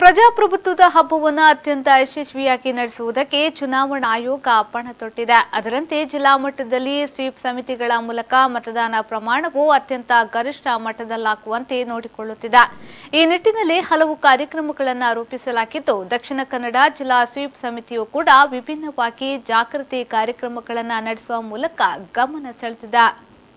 ಪ್ರಜಾಪ್ರಭುತ್ವದ ಹಬ್ಬವನ್ನು ಅತ್ಯಂತ ಯಶಸ್ವಿಯಾಗಿ ನಡೆಸುವುದಕ್ಕೆ ಚುನಾವಣಾ ಆಯೋಗ ಪಣ ತೊಟ್ಟಿದೆ. ಅದರಂತೆ ಜಿಲ್ಲಾ ಮಟ್ಟದಲ್ಲಿ ಸ್ವೀಪ್ ಸಮಿತಿಗಳ ಮೂಲಕ ಮತದಾನ ಪ್ರಮಾಣವು ಅತ್ಯಂತ ಗರಿಷ್ಠ ಮಟ್ಟದಲ್ಲಾಗುವಂತೆ ನೋಡಿಕೊಳ್ಳುತ್ತಿದೆ. ಈ ನಿಟ್ಟಿನಲ್ಲಿ ಹಲವು ಕಾರ್ಯಕ್ರಮಗಳನ್ನು ರೂಪಿಸಲಾಗಿದ್ದು, ದಕ್ಷಿಣ ಕನ್ನಡ ಜಿಲ್ಲಾ ಸ್ವೀಪ್ ಸಮಿತಿಯು ಕೂಡ ವಿಭಿನ್ನವಾಗಿ ಜಾಗೃತಿ ಕಾರ್ಯಕ್ರಮಗಳನ್ನು ನಡೆಸುವ ಮೂಲಕ ಗಮನ ಸೆಳೆದಿದೆ.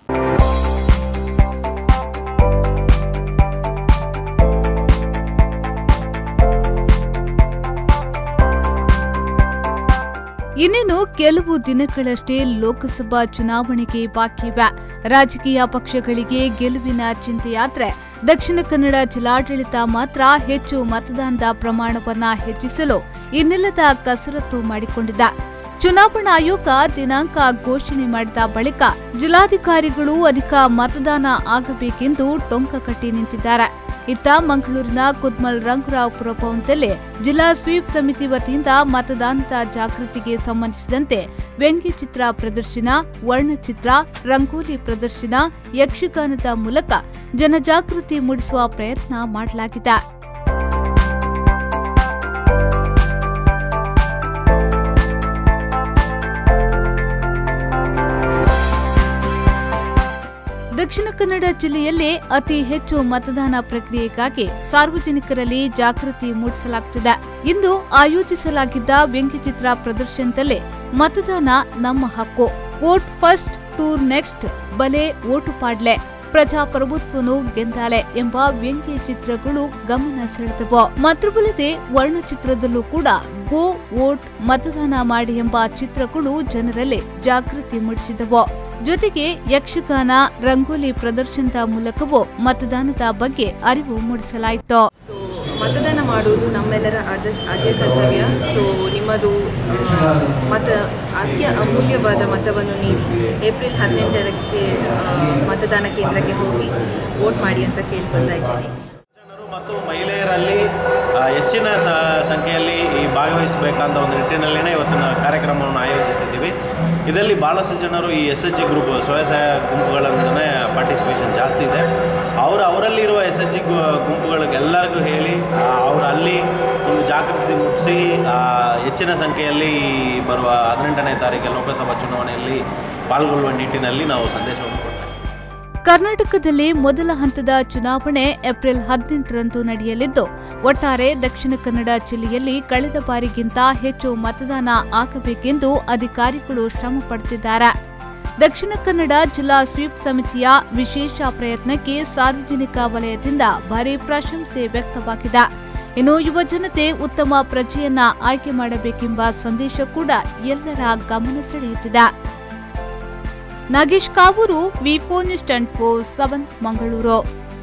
ಇನ್ನೇನು ಕೆಲವು ದಿನಗಳಷ್ಟೇ ಲೋಕಸಭಾ ಚುನಾವಣೆಗೆ ಬಾಕಿ ಇವೆ. ರಾಜಕೀಯ ಪಕ್ಷಗಳಿಗೆ ಗೆಲುವಿನ ಚಿಂತೆಯಾದ್ರೆ ದಕ್ಷಿಣ ಕನ್ನಡ ಜಿಲ್ಲಾಡಳಿತ ಮಾತ್ರ ಹೆಚ್ಚು ಮತದಾನದ ಪ್ರಮಾಣವನ್ನ ಹೆಚ್ಚಿಸಲು ಇನ್ನಿಲ್ಲದ ಕಸರತ್ತು ಮಾಡಿಕೊಂಡಿದೆ. ಚುನಾವಣಾ ಆಯೋಗ ದಿನಾಂಕ ಘೋಷಣೆ ಮಾಡಿದ ಬಳಿಕ ಜಿಲ್ಲಾಧಿಕಾರಿಗಳು ಅಧಿಕ ಮತದಾನ ಆಗಬೇಕೆಂದು ಟೊಂಕ ಕಟ್ಟಿ ನಿಂತಿದ್ದಾರೆ. ಇತ್ತ ಮಂಗಳೂರಿನ ಕುದ್ಮಲ್ ರಂಗರಾವ್ ಪುರಭವನದಲ್ಲಿ ಜಿಲ್ಲಾ ಸ್ವೀಪ್ ಸಮಿತಿ ವತಿಯಿಂದ ಮತದಾನದ ಜಾಗೃತಿಗೆ ಸಂಬಂಧಿಸಿದಂತೆ ವ್ಯಂಗ್ಯಚಿತ್ರ ಪ್ರದರ್ಶನ, ವರ್ಣಚಿತ್ರ, ರಂಗೋಲಿ ಪ್ರದರ್ಶನ, ಯಕ್ಷಗಾನದ ಮೂಲಕ ಜನಜಾಗೃತಿ ಮೂಡಿಸುವ ಪ್ರಯತ್ನ ಮಾಡಲಾಗಿದೆ. ದಕ್ಷಿಣ ಕನ್ನಡ ಜಿಲ್ಲೆಯಲ್ಲಿ ಅತಿ ಹೆಚ್ಚು ಮತದಾನ ಪ್ರಕ್ರಿಯೆಗಾಗಿ ಸಾರ್ವಜನಿಕರಲ್ಲಿ ಜಾಗೃತಿ ಮೂಡಿಸಲಾಗುತ್ತಿದೆ. ಇಂದು ಆಯೋಜಿಸಲಾಗಿದ್ದ ವ್ಯಂಗ್ಯಚಿತ್ರ ಪ್ರದರ್ಶನದಲ್ಲಿ ಮತದಾನ ನಮ್ಮ ಹಕ್ಕು, ವೋಟ್ ಫಸ್ಟ್ ಟೂರ್ ನೆಕ್ಸ್ಟ್, ಬಲೆ ಓಟು ಪಾಡ್ಲೆ, ಪ್ರಜಾಪ್ರಭುತ್ವನು ಗೆಂದಾಲೆ ಎಂಬ ವ್ಯಂಗ್ಯ ಚಿತ್ರಗಳು ಗಮನ ಸೆಳೆದವು. ಮಾತ್ರವಲ್ಲದೆ ವರ್ಣಚಿತ್ರದಲ್ಲೂ ಕೂಡ ಗೋ ವೋಟ್ ಮತದಾನ ಮಾಡಿ ಎಂಬ ಚಿತ್ರಗಳು ಜನರಲ್ಲಿ ಜಾಗೃತಿ ಮೂಡಿಸಿದವು. ಜೊತೆಗೆ ಯಕ್ಷಗಾನ, ರಂಗೋಲಿ ಪ್ರದರ್ಶನದ ಮೂಲಕವೂ ಮತದಾನದ ಬಗ್ಗೆ ಅರಿವು ಮೂಡಿಸಲಾಯಿತು. ಮತದಾನ ಮಾಡುವುದು ನಮ್ಮೆಲ್ಲರ ಆದ್ಯ ಕರ್ತವ್ಯ. ನಿಮ್ಮದು ಅತ್ಯ ಅಮೂಲ್ಯವಾದ ಮತವನ್ನು ನೀಡಿ ಏಪ್ರಿಲ್ 18ಕ್ಕೆ ಮತದಾನ ಕೇಂದ್ರಕ್ಕೆ ಹೋಗಿ ವೋಟ್ ಮಾಡಿ ಅಂತ ಕೇಳಿಕೊಳ್ತಾ ಇದ್ದೇನೆ. ಮತ್ತು ಮಹಿಳೆಯರಲ್ಲಿ ಹೆಚ್ಚಿನ ಸಂಖ್ಯೆಯಲ್ಲಿ ಭಾಗವಹಿಸಬೇಕಂತ ಒಂದು ನಿಟ್ಟಿನಲ್ಲಿನೇ ಇವತ್ತಿನ ಕಾರ್ಯಕ್ರಮವನ್ನು ಆಯೋಜಿಸಿದ್ದೀವಿ. ಇದರಲ್ಲಿ ಭಾಳಷ್ಟು ಜನರು ಈ SHG ಗ್ರೂಪ್ ಸ್ವಯಂ ಸಹಾಯ ಗುಂಪುಗಳಿಂದನೇ ಪಾರ್ಟಿಸಿಪೇಷನ್ ಜಾಸ್ತಿ ಇದೆ. ಅವರಲ್ಲಿರುವ SHG ಗುಂಪುಗಳಿಗೆಲ್ಲರಿಗೂ ಹೇಳಿ ಅಲ್ಲಿ ಒಂದು ಜಾಗೃತಿ ಮೂಡಿಸಿ ಹೆಚ್ಚಿನ ಸಂಖ್ಯೆಯಲ್ಲಿ ಬರುವ 18ನೇ ತಾರೀಕು ಲೋಕಸಭಾ ಚುನಾವಣೆಯಲ್ಲಿ ಪಾಲ್ಗೊಳ್ಳುವ ನಿಟ್ಟಿನಲ್ಲಿ ನಾವು ಸಂದೇಶವನ್ನು ಕೊಡ್ತೇವೆ. ಕರ್ನಾಟಕದಲ್ಲಿ ಮೊದಲ ಹಂತದ ಚುನಾವಣೆ ಏಪ್ರಿಲ್ 18ರಂದು ನಡೆಯಲಿದ್ದು, ಒಟ್ಟಾರೆ ದಕ್ಷಿಣ ಕನ್ನಡ ಜಿಲ್ಲೆಯಲ್ಲಿ ಕಳೆದ ಬಾರಿಗಿಂತ ಹೆಚ್ಚು ಮತದಾನ ಆಗಬೇಕೆಂದು ಅಧಿಕಾರಿಗಳು ಶ್ರಮ ಪಡುತ್ತಿದ್ದಾರೆ. ದಕ್ಷಿಣ ಕನ್ನಡ ಜಿಲ್ಲಾ ಸ್ವೀಪ್ ಸಮಿತಿಯ ವಿಶೇಷ ಪ್ರಯತ್ನಕ್ಕೆ ಸಾರ್ವಜನಿಕ ವಲಯದಿಂದ ಭಾರೀ ಪ್ರಶಂಸೆ ವ್ಯಕ್ತವಾಗಿದೆ. ಇನ್ನು ಯುವಜನತೆ ಉತ್ತಮ ಪ್ರಜೆಯನ್ನ ಆಯ್ಕೆ ಮಾಡಬೇಕೆಂಬ ಸಂದೇಶ ಕೂಡ ಎಲ್ಲರ ಗಮನ ಸೆಳೆಯುತ್ತಿದೆ. ನಾಗೇಶ್ ಕಾವೂರು, ವಿ4 ನ್ಯೂಸ್ 24/7 ಮಂಗಳೂರು.